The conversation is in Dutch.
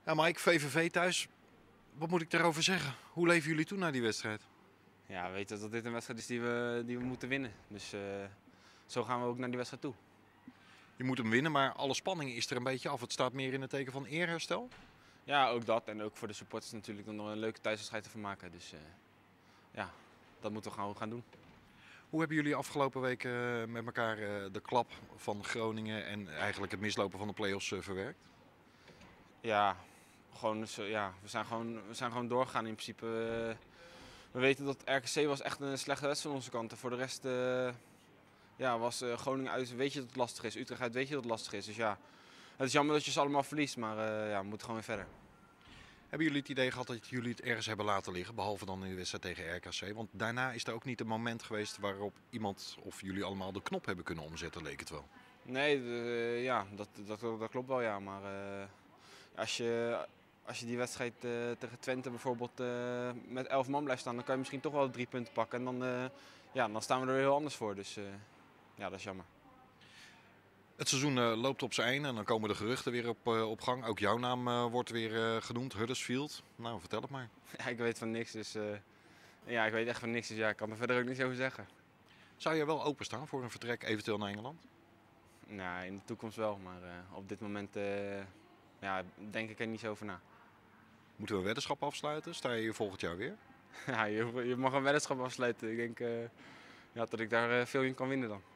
Ja, Mike, VVV thuis. Wat moet ik daarover zeggen? Hoe leven jullie toe naar die wedstrijd? Ja, we weten dat dit een wedstrijd is die we moeten winnen. Dus zo gaan we ook naar die wedstrijd toe. Je moet hem winnen, maar alle spanning is er een beetje af. Het staat meer in het teken van eerherstel. Ja, ook dat. En ook voor de supporters natuurlijk om nog een leuke thuiswedstrijd te vermaken. Dus ja, dat moeten we gewoon gaan doen. Hoe hebben jullie afgelopen week met elkaar de klap van Groningen en eigenlijk het mislopen van de play-offs verwerkt? Ja, gewoon, ja we zijn gewoon doorgegaan in principe. We weten dat RKC was echt een slechte wedstrijd van onze kant. En voor de rest ja, was Groningen uit, weet je dat het lastig is. Utrecht uit, weet je dat het lastig is. Dus ja, het is jammer dat je ze allemaal verliest, maar ja, we moeten gewoon weer verder. Hebben jullie het idee gehad dat jullie het ergens hebben laten liggen, behalve dan in de wedstrijd tegen RKC? Want daarna is er ook niet een moment geweest waarop iemand of jullie allemaal de knop hebben kunnen omzetten, leek het wel. Nee, ja, dat klopt wel, ja. Maar als je, als je die wedstrijd tegen Twente bijvoorbeeld met 11 man blijft staan, dan kan je misschien toch wel 3 punten pakken. En dan, ja, dan staan we er weer heel anders voor. Dus ja, dat is jammer. Het seizoen loopt op zijn einde en dan komen de geruchten weer op gang. Ook jouw naam wordt weer genoemd, Huddersfield. Nou, vertel het maar. Ja, ik weet van niks, dus ja, ik weet echt van niks. Dus ja, ik kan er verder ook niets over zeggen. Zou je wel openstaan voor een vertrek eventueel naar Engeland? Nou, in de toekomst wel, maar op dit moment ja, denk ik er niet zo over na. Moeten we een weddenschap afsluiten? Sta je hier volgend jaar weer? Ja, je mag een weddenschap afsluiten. Ik denk ja, dat ik daar veel in kan winnen dan.